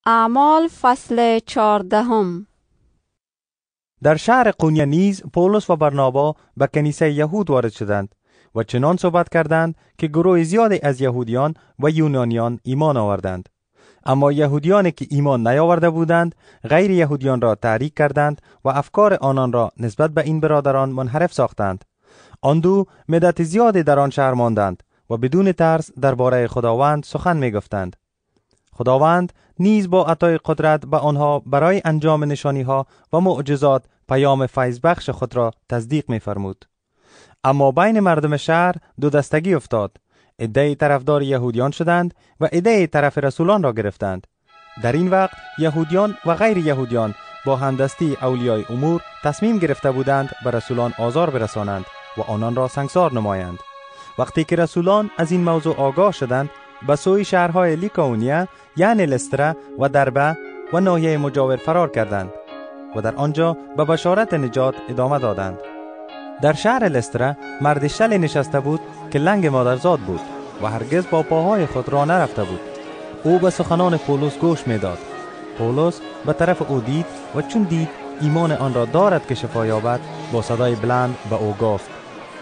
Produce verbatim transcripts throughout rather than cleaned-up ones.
اعمال فصل چهاردهم. در شهر قونیه نیز پولس و برنابا به کنیسه یهود وارد شدند و چنان صحبت کردند که گروه زیادی از یهودیان و یونانیان ایمان آوردند. اما یهودیانی که ایمان نیاورده بودند غیر یهودیان را تحریک کردند و افکار آنان را نسبت به این برادران منحرف ساختند. آن دو مدت زیادی در آن شهر ماندند و بدون ترس درباره خداوند سخن می گفتند. خداوند نیز با عطای قدرت به آنها برای انجام نشانی ها و معجزات پیام فیض بخش خود را تصدیق می فرمود. اما بین مردم شهر دو دستگی افتاد. عده‌ای طرفدار یهودیان شدند و عده‌ای طرف رسولان را گرفتند. در این وقت یهودیان و غیر یهودیان با همدستی اولیای امور تصمیم گرفته بودند به رسولان آزار برسانند و آنان را سنگسار نمایند. وقتی که رسولان از این موضوع آگاه شدند، به سوی شهرهای لیکائونیه یعنی لسترا و دربه و ناحیه مجاور فرار کردند و در آنجا به بشارت نجات ادامه دادند. در شهر لسترا مرد شل نشسته بود که لنگ مادرزاد بود و هرگز با پاهای خود راه نرفته بود. او به سخنان پولس گوش میداد. پولس به طرف او دید و چون دید ایمان آن را دارد که شفا یابد، با صدای بلند به او گفت: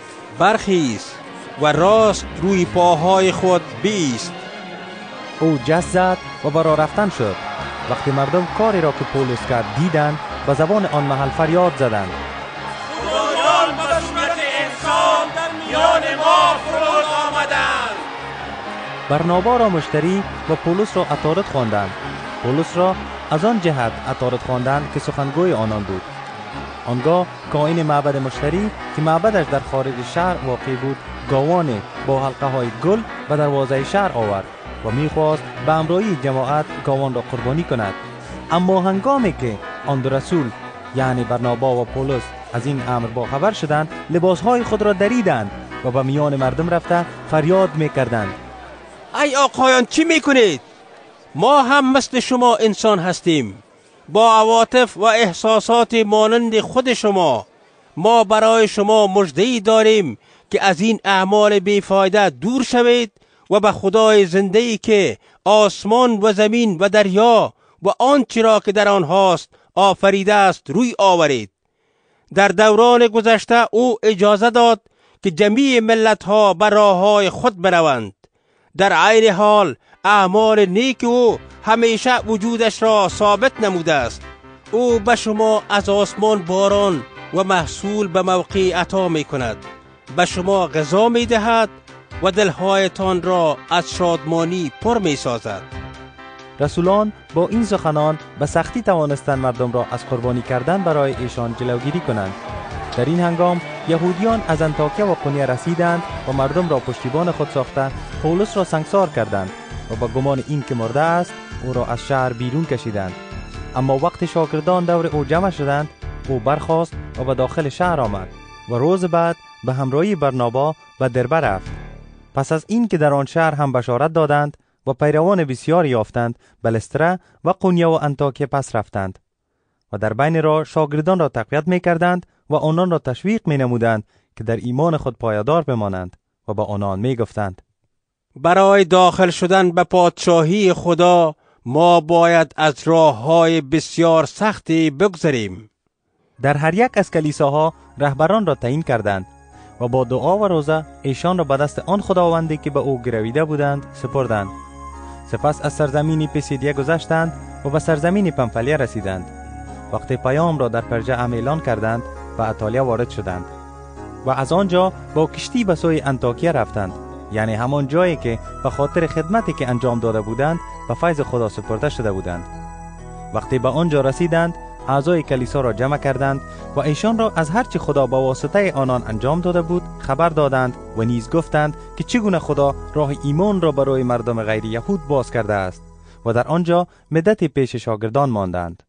برخیز و راست روی پاهای خود بیست. او جست زد و برا رفتن شد. وقتی مردم کاری را که پولس کرد دیدند، به زبان آن محل فریاد زدند: خدایان به صورت انسان در میان ما فرود آمدند. برنابا را مشتری و پولس را عطارد خواندند. پولس را از آن جهت عطارد خواندند که سخنگوی آنان بود. آنگاه کاهن معبد مشتری که معبدش در خارج شهر واقع بود، گاوان با حلقه های گل به دروازه شهر آورد و میخواست به همراهی جماعت گاوان را قربانی کند. اما هنگامی که آن دو رسول یعنی برنابا و پولس از این امر با خبر شدند، لباسهای خود را دریدند و به میان مردم رفته فریاد میکردند: ای آقایان، چی میکنید؟ ما هم مثل شما انسان هستیم، با عواطف و احساسات مانند خود شما. ما برای شما مژده‌ای داریم که از این اعمال بیفایده دور شوید و به خدای زنده‌ای که آسمان و زمین و دریا و آنچه را که در آنهاست آفریده است روی آورید. در دوران گذشته او اجازه داد که جمیع ملت‌ها بر راه‌های خود بروند. در عین حال اعمال نیک او همیشه وجودش را ثابت نموده است. او به شما از آسمان باران و محصول به موقع عطا می کند، به شما غذا می دهد و دلهایتان را از شادمانی پر می سازد. رسولان با این سخنان به سختی توانستند مردم را از قربانی کردن برای ایشان جلوگیری کنند. در این هنگام یهودیان از انطاکیه و قونیه رسیدند و مردم را پشتیبان خود ساخته پولس را سنگسار کردند و با گمان این که مرده است او را از شهر بیرون کشیدند. اما وقت شاگردان دور او جمع شدند، او برخاست و به داخل شهر آمد و روز بعد به همراهی برنابا به دربه رفت. پس از این که در آن شهر هم بشارت دادند و پیروان بسیار یافتند، به لسترا و قونیه و انطاکیه پس رفتند و در بین راه شاگردان را تقویت می کردند و آنان را تشویق می نمودند که در ایمان خود پایدار بمانند و با آنان می گفتند: برای داخل شدن به پادشاهی خدا ما باید از راه‌های بسیار سختی بگذریم. در هر یک از کلیساها رهبران را تعیین کردند و با دعا و روزه ایشان را به دست آن خداوندی که به او گرویده بودند سپردند. سپس از سرزمین پیسیدیه گذشتند و به سرزمین پنفلیه رسیدند. وقتی پیام را در پرژه اعلان کردند به ایتالیا وارد شدند و از آنجا با کشتی به سوی انطاکیه رفتند، یعنی همان جایی که به خاطر خدمتی که انجام داده بودند به فیض خدا سپرده شده بودند. وقتی به آنجا رسیدند، اعضای کلیسا را جمع کردند و ایشان را از هر چه خدا با واسطه آنان انجام داده بود خبر دادند و نیز گفتند که چگونه خدا راه ایمان را برای مردم غیر یهود باز کرده است و در آنجا مدتی پیش شاگردان ماندند.